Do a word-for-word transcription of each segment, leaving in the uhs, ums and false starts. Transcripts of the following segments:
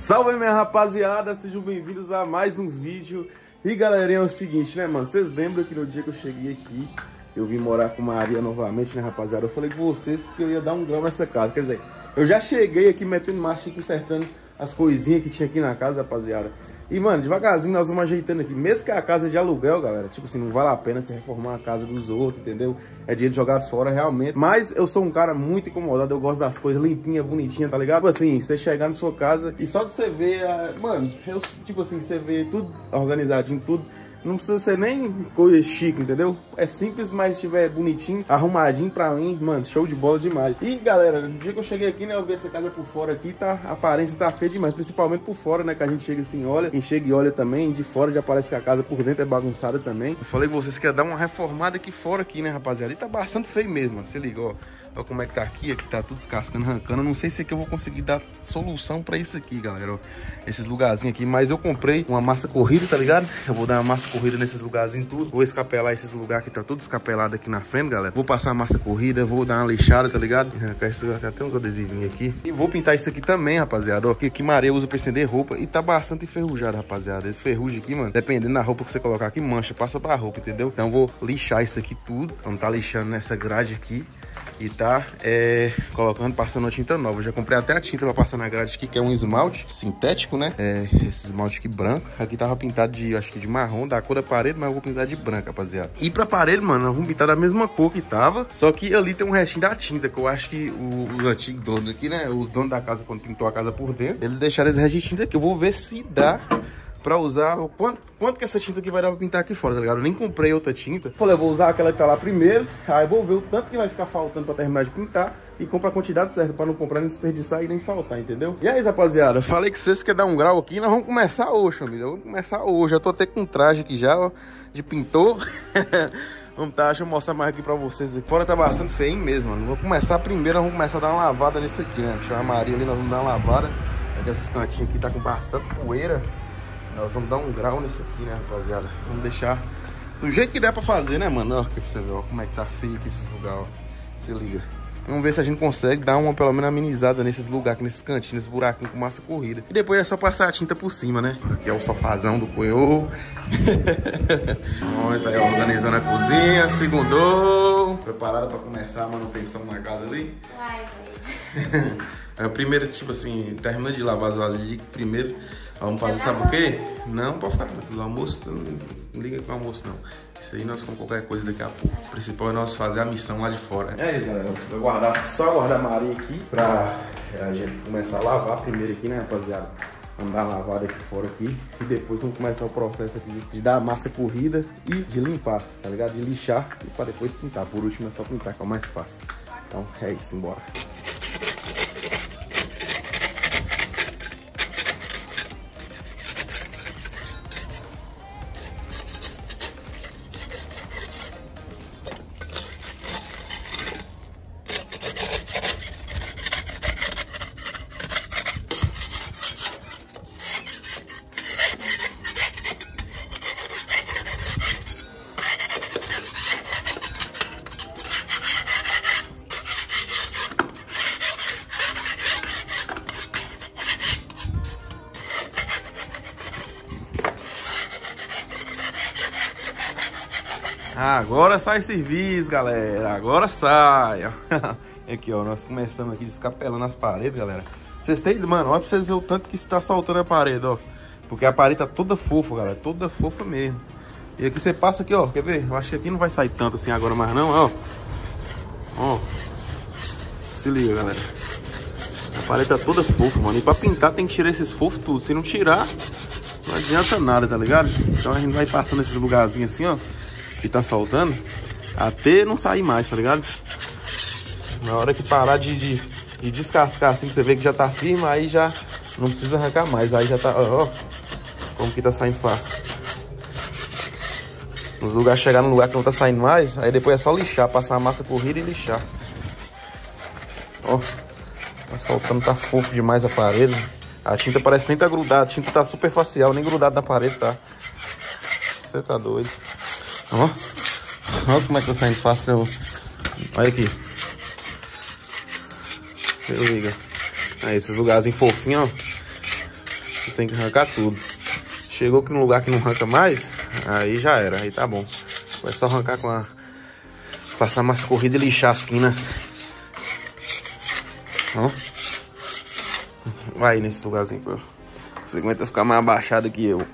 Salve, minha rapaziada, sejam bem-vindos a mais um vídeo. E galerinha, é o seguinte, né, mano? Vocês lembram que no dia que eu cheguei aqui, eu vim morar com Maria novamente, né, rapaziada? Eu falei com vocês que eu ia dar um grau nessa casa. Quer dizer, eu já cheguei aqui metendo marcha e consertando as coisinhas que tinha aqui na casa, rapaziada. E, mano, devagarzinho nós vamos ajeitando aqui. Mesmo que a casa é de aluguel, galera, tipo assim, não vale a pena se reformar a casa dos outros, entendeu? É dinheiro jogar fora, realmente. Mas eu sou um cara muito incomodado, eu gosto das coisas limpinhas, bonitinhas, tá ligado? Tipo assim, você chegar na sua casa e só de você ver, a... mano, eu, tipo assim, você vê tudo organizadinho, tudo. Não precisa ser nem coisa chique, entendeu? É simples, mas se estiver bonitinho, arrumadinho pra mim, mano, show de bola demais. E galera, no dia que eu cheguei aqui, né, eu vi essa casa por fora aqui, tá, a aparência tá feia demais, principalmente por fora, né, que a gente chega assim, olha, quem chega e olha também, de fora já parece que a casa por dentro é bagunçada também. Eu falei com vocês que ia dar uma reformada aqui fora aqui, né, rapaziada, e tá bastante feio mesmo, mano, se liga, ó. Olha como é que tá aqui, aqui tá tudo descascando, arrancando. Eu não sei se aqui eu vou conseguir dar solução pra isso aqui, galera, ó. Esses lugarzinhos aqui, mas eu comprei uma massa corrida, tá ligado? Eu vou dar uma massa corrida nesses lugarzinhos tudo. Vou escapelar esses lugares que tá tudo escapelado aqui na frente, galera. Vou passar a massa corrida, vou dar uma lixada, tá ligado? Arrancar isso, tem até uns adesivinhos aqui. E vou pintar isso aqui também, rapaziada, ó. Que aqui Maria usa pra estender roupa e tá bastante enferrujado, rapaziada. Esse ferrugem aqui, mano, dependendo da roupa que você colocar aqui, mancha, passa pra roupa, entendeu? Então vou lixar isso aqui tudo. Vamos tá lixando nessa grade aqui. E tá é, colocando, passando a tinta nova. Eu já comprei até a tinta pra passar na grade aqui, que é um esmalte sintético, né? É, esse esmalte aqui branco. Aqui tava pintado de, acho que de marrom, da cor da parede, mas eu vou pintar de branco, rapaziada. E pra parede, mano, nós vamos pintar da mesma cor que tava. Só que ali tem um restinho da tinta, que eu acho que o, o antigo dono aqui, né? O dono da casa, quando pintou a casa por dentro, eles deixaram esse restinho de tinta aqui. Eu vou ver se dá pra usar, quanto, quanto que essa tinta aqui vai dar pra pintar aqui fora, tá ligado? Eu nem comprei outra tinta. Falei, eu vou usar aquela que tá lá primeiro, aí eu vou ver o tanto que vai ficar faltando pra terminar de pintar e comprar a quantidade certa pra não comprar, nem desperdiçar e nem faltar, entendeu? E aí, rapaziada, falei que vocês querem dar um grau aqui, nós vamos começar hoje, família. Vamos começar hoje. Eu tô até com um traje aqui já, ó, de pintor. Vamos tá, deixa eu mostrar mais aqui pra vocês. Aqui fora tá bastante feio mesmo, mano. Vamos começar primeiro, vamos começar a dar uma lavada nisso aqui, né? Deixa a Maria ali, nós vamos dar uma lavada. Aqui esses cantinhos aqui tá com bastante poeira. Nós vamos dar um grau nisso aqui, né, rapaziada? Vamos deixar do jeito que der pra fazer, né, mano? Ó, aqui pra você ver, ó, como é que tá feio aqui esses lugares, ó. Se liga. Vamos ver se a gente consegue dar uma, pelo menos, amenizada nesses lugares, aqui, nesses cantinhos, nesses buraquinhos com massa corrida. E depois é só passar a tinta por cima, né? Aqui é o sofazão do Coiô. Ó, tá aí organizando a cozinha, segundou. Preparada pra começar a manutenção na casa ali? Vai, vai. É, primeiro, tipo assim, termina de lavar as vasilhas primeiro. Vamos fazer, sabe o quê? Não, pode ficar tranquilo. O almoço, não liga com o almoço, não. Isso aí nós com qualquer coisa daqui a pouco. O principal é nós fazer a missão lá de fora. É isso, galera. Você vai guardar, só guardar a Maria aqui pra a gente começar a lavar primeiro aqui, né, rapaziada? Vamos dar uma lavada aqui fora aqui. E depois vamos começar o processo aqui de dar a massa corrida e de limpar, tá ligado? De lixar e pra depois pintar. Por último é só pintar, que é o mais fácil. Então é isso, embora. Agora sai serviço, galera. Agora sai. Aqui, ó. Nós começamos aqui descapelando as paredes, galera. Vocês têm, mano, olha pra vocês verem o tanto que está saltando a parede, ó. Porque a parede tá toda fofa, galera. Toda fofa mesmo. E aqui você passa aqui, ó. Quer ver? Eu acho que aqui não vai sair tanto assim agora mais não, ó. Ó. Se liga, galera. A parede tá toda fofa, mano. E pra pintar tem que tirar esses fofos tudo. Se não tirar, não adianta nada, tá ligado? Então a gente vai passando esses lugarzinhos assim, ó, que tá soltando, até não sair mais, tá ligado? Na hora que parar de, de, de descascar assim, que você vê que já tá firme, aí já não precisa arrancar mais. Aí já tá, ó, ó como que tá saindo fácil. Nos lugares, chegar num lugar que não tá saindo mais, aí depois é só lixar, passar a massa corrida e lixar. Ó, tá soltando, tá fofo demais a parede. A tinta parece que nem tá grudada, a tinta tá super facial, nem grudada na parede, tá? Você tá doido. Ó, ó como é que tá saindo fácil. Olha aqui. Se liga. Aí, esses lugarzinhos fofinhos, ó. tem que arrancar tudo. Chegou aqui num lugar que não arranca mais, aí já era, aí tá bom. Vai só arrancar com a... Passar massa corrida e lixar as quinas. Ó. Vai nesse lugarzinho, pô. Você aguenta ficar mais abaixado que eu.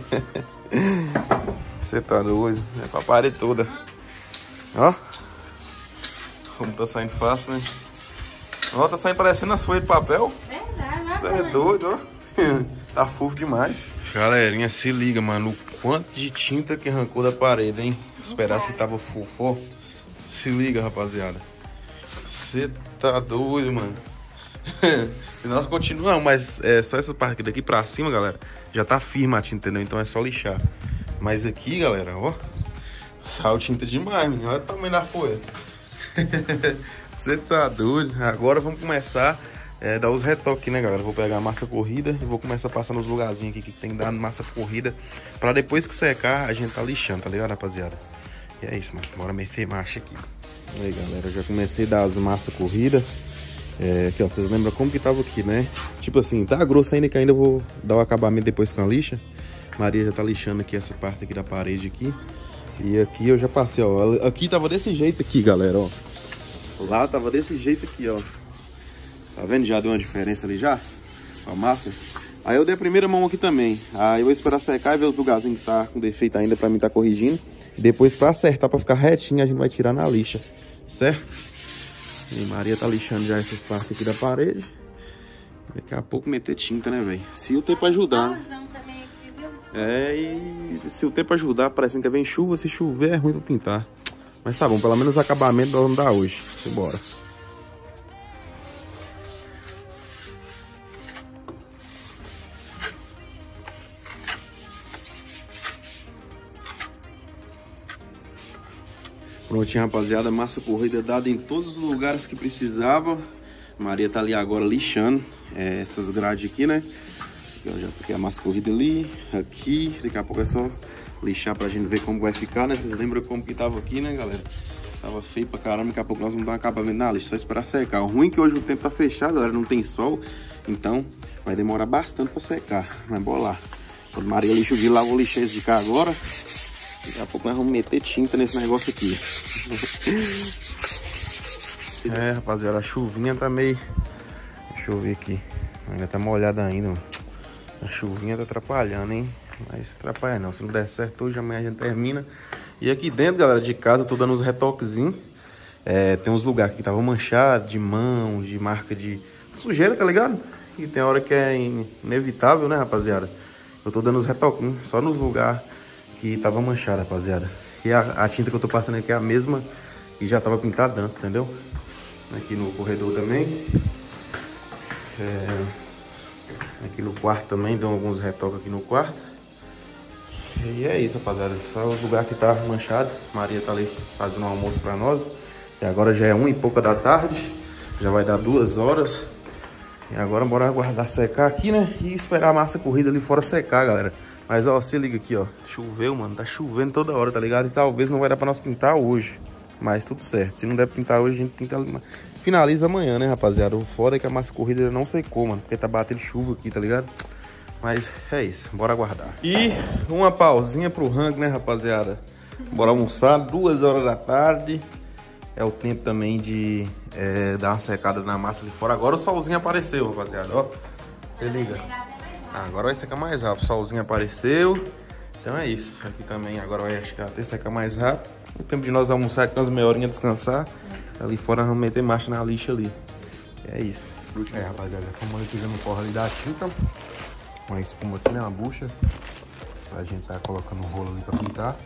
Você tá doido? É pra parede toda. Ó. Como tá saindo fácil, né? Ó, tá saindo parecendo as folhas de papel. Verdade, Você é doido, ó. Tá fofo demais. Galerinha, se liga, mano. O quanto de tinta que arrancou da parede, hein? Esperasse que tava fofo, ó. Se liga, rapaziada. Você tá doido, mano. E nós continuamos, mas é só essa parte aqui daqui pra cima, galera. Já tá firme a tinta, entendeu? Então é só lixar. Mas aqui, galera, ó. Saiu tinta demais, menino. Olha o tamanho da folha. Você tá doido. Agora vamos começar a é, dar os retoques, né, galera? Vou pegar a massa corrida e vou começar a passar nos lugarzinhos aqui que tem que dar massa corrida. Pra depois que secar, a gente tá lixando, tá ligado, rapaziada? E é isso, mano. Bora meter marcha aqui. Aí, galera, já comecei a dar as massas corridas. É, aqui, ó, vocês lembram como que tava aqui, né? Tipo assim, tá grosso ainda, que ainda eu vou dar o acabamento depois com a lixa. Maria já tá lixando aqui essa parte aqui da parede aqui. E aqui eu já passei, ó. Aqui tava desse jeito aqui, galera, ó. Lá tava desse jeito aqui, ó. Tá vendo? Já deu uma diferença ali já? A massa. Aí eu dei a primeira mão aqui também. Aí eu vou esperar secar e ver os lugarzinhos que tá com defeito ainda pra mim tá corrigindo. E depois pra acertar, pra ficar retinho, a gente vai tirar na lixa. Certo? E Maria tá lixando já essas partes aqui da parede. Daqui a pouco meter tinta, né, velho? Se o tempo ajudar. É, e se o tempo ajudar, parece que vem chuva. Se chover é ruim pra pintar. Mas tá bom, pelo menos o acabamento nós vamos dar hoje. Simbora. Prontinho, rapaziada, massa corrida dada em todos os lugares que precisava. Maria tá ali agora lixando é, essas grades aqui, né? Eu já peguei a massa corrida ali, aqui. Daqui a pouco é só lixar pra gente ver como vai ficar, né? Vocês lembram como que tava aqui, né, galera? Tava feio pra caramba, daqui a pouco nós vamos dar um acabamento na lixa, só esperar secar. O ruim é que hoje o tempo tá fechado, galera, não tem sol. Então vai demorar bastante pra secar. Mas bora lá. Quando Maria lixa o de lá, eu vou lixar esse de cá agora. Daqui a pouco nós vamos meter tinta nesse negócio aqui. É, rapaziada, a chuvinha tá meio... Deixa eu ver aqui. Ainda tá molhada ainda, mano. A chuvinha tá atrapalhando, hein? Mas atrapalha não. Se não der certo hoje, amanhã a gente termina. E aqui dentro, galera, de casa, eu tô dando uns retoquezinhos. É, tem uns lugares que tava manchado, de mão, de marca de sujeira, tá ligado? E tem hora que é inevitável, né, rapaziada? Eu tô dando uns retoquinhos só nos lugares que tava manchado, rapaziada. E a, a tinta que eu tô passando aqui é a mesma que já tava pintada antes, entendeu? Aqui no corredor também. É, aqui no quarto também, deu alguns retoques aqui no quarto. E é isso, rapaziada. Só os lugares que tá manchado. Maria tá ali fazendo um almoço pra nós. E agora já é uma e pouca da tarde. Já vai dar duas horas. E agora bora aguardar secar aqui, né? E esperar a massa corrida ali fora secar, galera. Mas, ó, se liga aqui, ó. Choveu, mano. Tá chovendo toda hora, tá ligado? E talvez não vai dar pra nós pintar hoje. Mas tudo certo. Se não der pra pintar hoje, a gente pinta... finaliza amanhã, né, rapaziada? O foda é que a massa corrida não secou, mano. Porque tá batendo chuva aqui, tá ligado? Mas é isso. Bora aguardar. E uma pausinha pro rango, né, rapaziada? Bora almoçar. Duas horas da tarde. É o tempo também de é, dar uma secada na massa ali fora. Agora o solzinho apareceu, rapaziada, ó. Se liga. Agora vai secar mais rápido. O solzinho apareceu. Então é isso. Aqui também agora vai até secar mais rápido. O tempo de nós almoçar aqui, umas meia horinha descansar. Ali fora nós vamos meter marcha na lixa ali. É isso. É, rapaziada, fomos ali fazendo o corre ali da tinta. Uma espuma aqui, né? Uma bucha. Pra gente tá colocando um rolo ali pra pintar.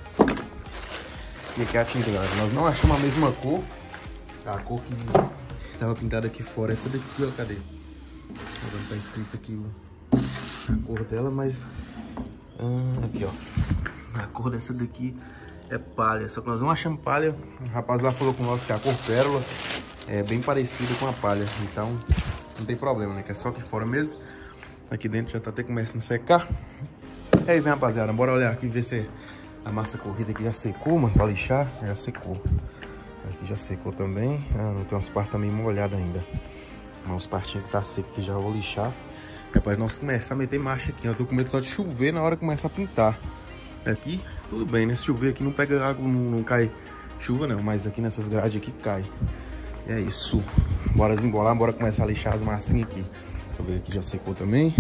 E aqui é a tinta, galera. Nós não achamos a mesma cor. A cor que tava pintada aqui fora. Essa daqui, ó. Cadê? Agora tá escrito aqui o... a cor dela, mas... Ah, aqui, ó. A cor dessa daqui é palha. Só que nós não achamos palha. O rapaz lá falou com nós que a cor pérola é bem parecida com a palha. Então, não tem problema, né? Que é só aqui fora mesmo. Aqui dentro já tá até começando a secar. É isso, né, rapaziada? Bora olhar aqui e ver se a massa corrida aqui já secou, mano, pra lixar. Já secou. Aqui já secou também. Ah, não tem umas partes também molhadas ainda. Mas os partinhos que tá seco aqui já vou lixar. É pra nós começar a meter marcha aqui, ó. Eu tô com medo só de chover na hora que começar a pintar. Aqui, tudo bem, né? Se chover aqui não pega água, não, não cai chuva não, mas aqui nessas grades aqui cai. E é isso. Bora desembolar, bora começar a lixar as massinhas aqui. Deixa eu ver aqui, já secou também.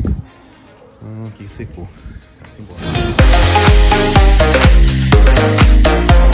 Hum, aqui secou. Vamos embora.